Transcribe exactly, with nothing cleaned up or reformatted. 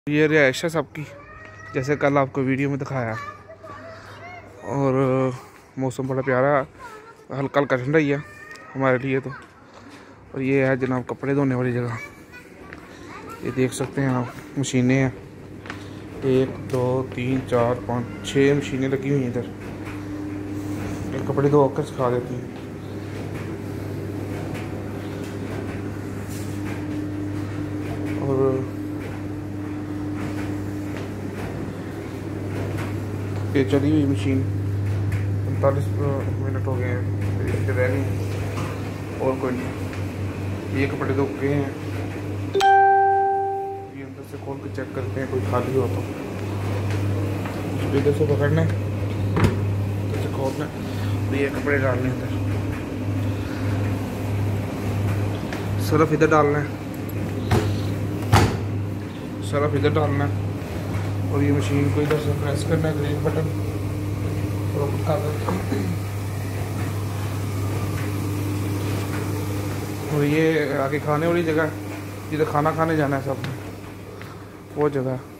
ये रिहाइश है सबकी, जैसे कल आपको वीडियो में दिखाया। और मौसम बड़ा प्यारा, हल्का हल्का ठंडा ही है हमारे लिए तो। और ये है जनाब कपड़े धोने वाली जगह। ये देख सकते हैं आप, मशीनें हैं, एक दो तीन चार पाँच छः मशीनें लगी हुई हैं इधर। ये कपड़े धो कर सिखा देती हैं। और ये चली हुई मशीन पैंतालीस मिनट हो गए हैं, रह गई और कोई नहीं। ये कपड़े धो गए हैं, ये अंदर से खोल के चेक करते हैं कोई खाली हो तो। इधर से पकड़ना है, इधर से खोलना है और ये कपड़े डालने हैं अंदर। सर्फ इधर डालना है, सर्फ इधर डालना है और ये मशीन को इधर से प्रेस करना है, ग्रीन बटन और और ये आगे खाने वाली जगह जिधर खाना खाने जाना है सब, वो जगह